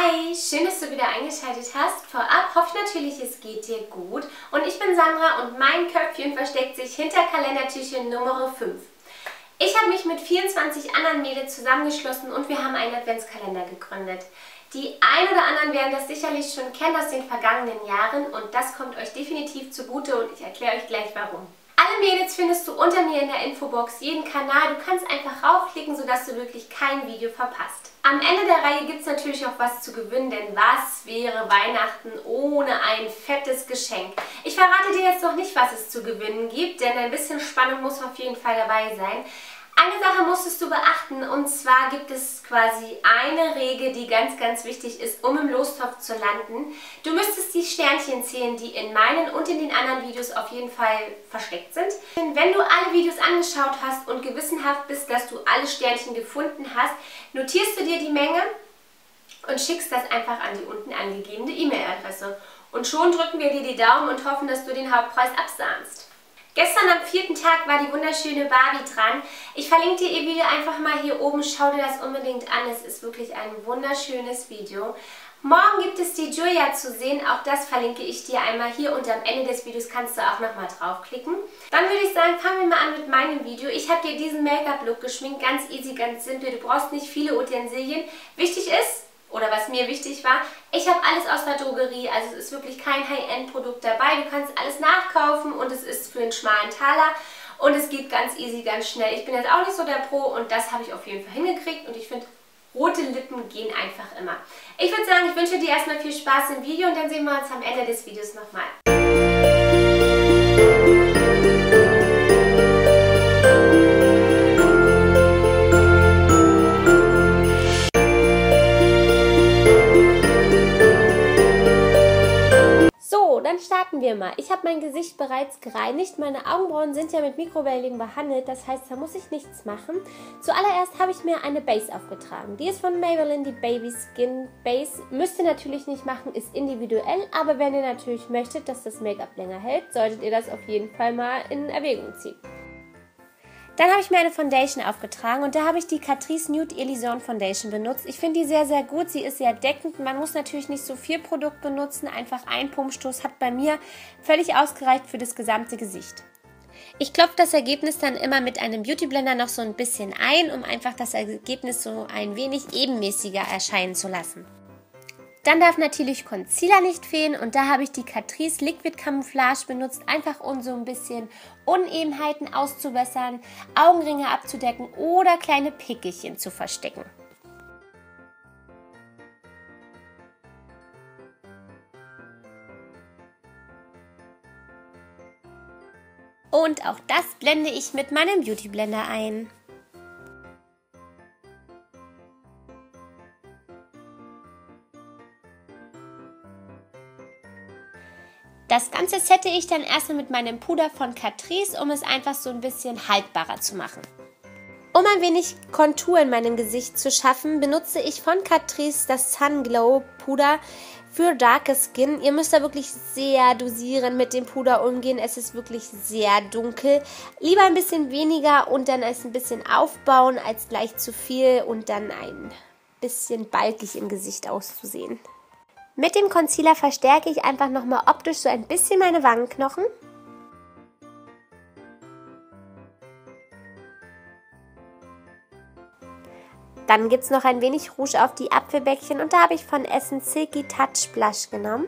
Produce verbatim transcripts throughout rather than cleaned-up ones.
Hi, schön, dass du wieder eingeschaltet hast. Vorab hoffe ich natürlich, es geht dir gut. Und ich bin Sandra und mein Köpfchen versteckt sich hinter Kalendertürchen Nummer fünf. Ich habe mich mit vierundzwanzig anderen Mädels zusammengeschlossen und wir haben einen Adventskalender gegründet. Die ein oder anderen werden das sicherlich schon kennen aus den vergangenen Jahren und das kommt euch definitiv zugute und ich erkläre euch gleich warum. Alle Mädels findest du unter mir in der Infobox, jeden Kanal. Du kannst einfach raufklicken, sodass du wirklich kein Video verpasst. Am Ende der Reihe gibt es natürlich auch was zu gewinnen, denn was wäre Weihnachten ohne ein fettes Geschenk? Ich verrate dir jetzt noch nicht, was es zu gewinnen gibt, denn ein bisschen Spannung muss auf jeden Fall dabei sein. Eine Sache musstest du beachten und zwar gibt es quasi eine Regel, die ganz, ganz wichtig ist, um im Lostopf zu landen. Du müsstest die Sternchen zählen, die in meinen und in den anderen Videos auf jeden Fall versteckt sind. Wenn du alle Videos angeschaut hast und gewissenhaft bist, dass du alle Sternchen gefunden hast, notierst du dir die Menge und schickst das einfach an die unten angegebene E-Mail-Adresse. Und schon drücken wir dir die Daumen und hoffen, dass du den Hauptpreis absahnst. Gestern am vierten Tag war die wunderschöne Barbie dran. Ich verlinke dir ihr Video einfach mal hier oben. Schau dir das unbedingt an. Es ist wirklich ein wunderschönes Video. Morgen gibt es die Julia zu sehen. Auch das verlinke ich dir einmal hier und am Ende des Videos kannst du auch nochmal draufklicken. Dann würde ich sagen, fangen wir mal an mit meinem Video. Ich habe dir diesen Make-up-Look geschminkt. Ganz easy, ganz simpel. Du brauchst nicht viele Utensilien. Wichtig ist, oder was mir wichtig war, ich habe alles aus der Drogerie, also es ist wirklich kein High-End-Produkt dabei. Du kannst alles nachkaufen und es ist für einen schmalen Taler und es geht ganz easy, ganz schnell. Ich bin jetzt auch nicht so der Pro und das habe ich auf jeden Fall hingekriegt und ich finde, rote Lippen gehen einfach immer. Ich würde sagen, ich wünsche dir erstmal viel Spaß im Video und dann sehen wir uns am Ende des Videos nochmal. Dann starten wir mal. Ich habe mein Gesicht bereits gereinigt. Meine Augenbrauen sind ja mit Mikrowellen behandelt, das heißt, da muss ich nichts machen. Zuallererst habe ich mir eine Base aufgetragen. Die ist von Maybelline, die Baby Skin Base. Müsst ihr natürlich nicht machen, ist individuell, aber wenn ihr natürlich möchtet, dass das Make-up länger hält, solltet ihr das auf jeden Fall mal in Erwägung ziehen. Dann habe ich mir eine Foundation aufgetragen und da habe ich die Catrice Nude Illuzone Foundation benutzt. Ich finde die sehr, sehr gut. Sie ist sehr deckend. Man muss natürlich nicht so viel Produkt benutzen. Einfach ein Pumpstoß hat bei mir völlig ausgereicht für das gesamte Gesicht. Ich klopfe das Ergebnis dann immer mit einem Beauty Blender noch so ein bisschen ein, um einfach das Ergebnis so ein wenig ebenmäßiger erscheinen zu lassen. Dann darf natürlich Concealer nicht fehlen und da habe ich die Catrice Liquid Camouflage benutzt, einfach um so ein bisschen Unebenheiten auszubessern, Augenringe abzudecken oder kleine Pickelchen zu verstecken. Und auch das blende ich mit meinem Beauty Blender ein. Das Ganze sette ich dann erstmal mit meinem Puder von Catrice, um es einfach so ein bisschen haltbarer zu machen. Um ein wenig Kontur in meinem Gesicht zu schaffen, benutze ich von Catrice das Sun Glow Puder für Darker Skin. Ihr müsst da wirklich sehr dosieren mit dem Puder umgehen. Es ist wirklich sehr dunkel. Lieber ein bisschen weniger und dann es ein bisschen aufbauen, als gleich zu viel und dann ein bisschen balkig im Gesicht auszusehen. Mit dem Concealer verstärke ich einfach nochmal optisch so ein bisschen meine Wangenknochen. Dann gibt es noch ein wenig Rouge auf die Apfelbäckchen und da habe ich von Essence Silky Touch Blush genommen.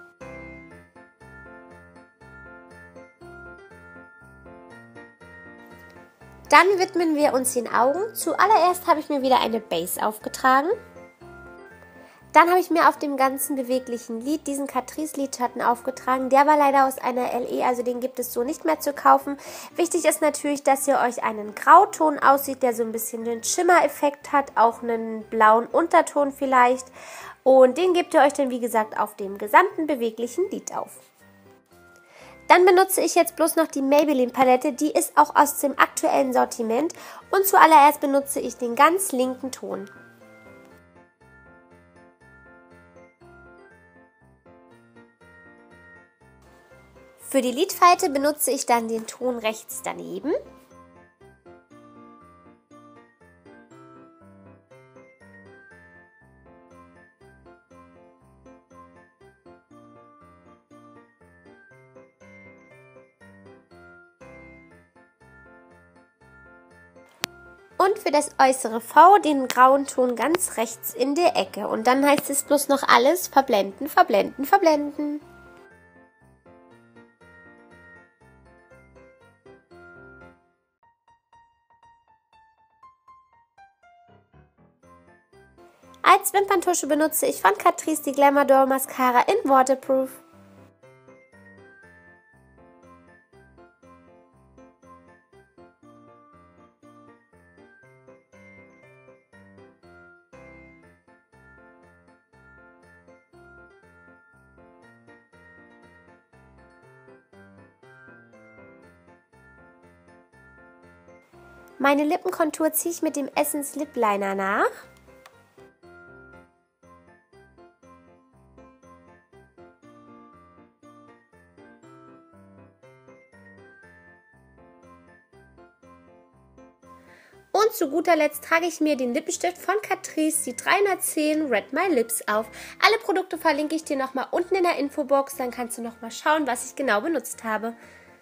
Dann widmen wir uns den Augen. Zuallererst habe ich mir wieder eine Base aufgetragen. Dann habe ich mir auf dem ganzen beweglichen Lid diesen Catrice Lidschatten aufgetragen. Der war leider aus einer L E, also den gibt es so nicht mehr zu kaufen. Wichtig ist natürlich, dass ihr euch einen Grauton aussieht, der so ein bisschen den Schimmer-Effekt hat, auch einen blauen Unterton vielleicht. Und den gebt ihr euch dann, wie gesagt, auf dem gesamten beweglichen Lid auf. Dann benutze ich jetzt bloß noch die Maybelline Palette, die ist auch aus dem aktuellen Sortiment. Und zuallererst benutze ich den ganz linken Ton. Für die Lidfalte benutze ich dann den Ton rechts daneben. Und für das äußere V den grauen Ton ganz rechts in der Ecke. Und dann heißt es bloß noch alles verblenden, verblenden, verblenden. Als Wimperntusche benutze ich von Catrice die Glamour Doll Mascara in Waterproof. Meine Lippenkontur ziehe ich mit dem Essence Lip Liner nach. Und zu guter Letzt trage ich mir den Lippenstift von Catrice, die dreihundertzehn Red My Lips auf. Alle Produkte verlinke ich dir nochmal unten in der Infobox, dann kannst du nochmal schauen, was ich genau benutzt habe.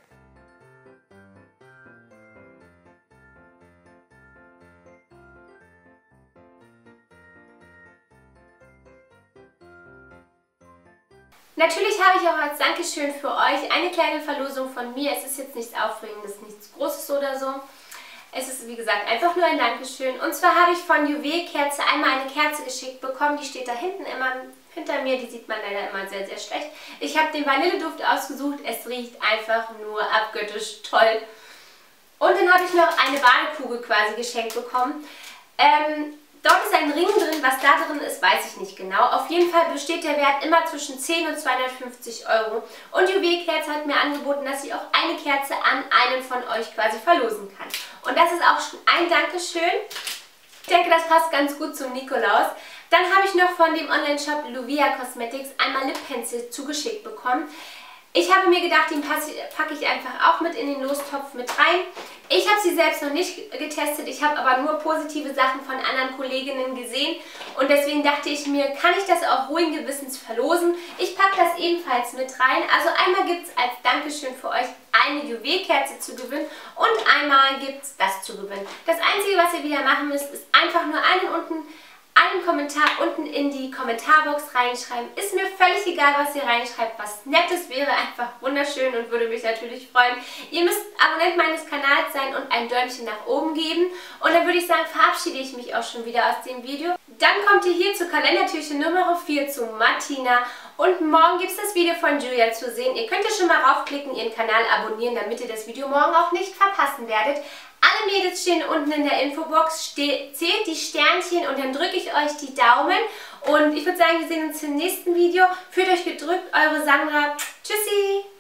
Natürlich habe ich auch als Dankeschön für euch eine kleine Verlosung von mir. Es ist jetzt nichts Aufregendes, nichts Großes oder so. Es ist, wie gesagt, einfach nur ein Dankeschön. Und zwar habe ich von Juwel-Kerze einmal eine Kerze geschickt bekommen. Die steht da hinten immer hinter mir. Die sieht man leider immer sehr, sehr schlecht. Ich habe den Vanilleduft ausgesucht. Es riecht einfach nur abgöttisch toll. Und dann habe ich noch eine Badekugel quasi geschenkt bekommen. Ähm... Dort ist ein Ring drin, was da drin ist, weiß ich nicht genau. Auf jeden Fall besteht der Wert immer zwischen zehn und zweihundertfünfzig Euro. Und Juwel-Kerze hat mir angeboten, dass ich auch eine Kerze an einen von euch quasi verlosen kann. Und das ist auch schon ein Dankeschön. Ich denke, das passt ganz gut zum Nikolaus. Dann habe ich noch von dem Online-Shop Luvia Cosmetics einmal Lip Pencil zugeschickt bekommen. Ich habe mir gedacht, den packe ich einfach auch mit in den Lostopf mit rein. Ich habe sie selbst noch nicht getestet, ich habe aber nur positive Sachen von anderen Kolleginnen gesehen und deswegen dachte ich mir, kann ich das auch ruhigen Gewissens verlosen. Ich packe das ebenfalls mit rein. Also einmal gibt es als Dankeschön für euch eine Juwelkerze zu gewinnen und einmal gibt es das zu gewinnen. Das Einzige, was ihr wieder machen müsst, ist einfach nur einen unten einen Kommentar unten in die Kommentarbox reinschreiben. Ist mir völlig egal, was ihr reinschreibt. Was Nettes wäre einfach wunderschön und würde mich natürlich freuen. Ihr müsst Abonnent meines Kanals sein und ein Däumchen nach oben geben. Und dann würde ich sagen, verabschiede ich mich auch schon wieder aus dem Video. Dann kommt ihr hier zu Kalendertürchen Nummer vier zu Martina. Und morgen gibt es das Video von Julia zu sehen. Ihr könnt ja schon mal raufklicken, ihren Kanal abonnieren, damit ihr das Video morgen auch nicht verpassen werdet. Alle Mädels stehen unten in der Infobox, zählt die Sternchen und dann drücke ich euch die Daumen. Und ich würde sagen, wir sehen uns im nächsten Video. Fühlt euch gedrückt, eure Sandra. Tschüssi!